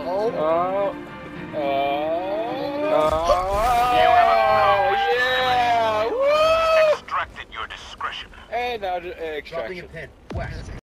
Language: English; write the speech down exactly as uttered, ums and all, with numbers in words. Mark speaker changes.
Speaker 1: Oh.
Speaker 2: Oh. Oh.
Speaker 3: You have accomplished
Speaker 2: Yeah.
Speaker 3: the mission.
Speaker 2: Woo!
Speaker 3: Extracted your discretion.
Speaker 2: And now just extraction.
Speaker 1: Dropping a pin. West.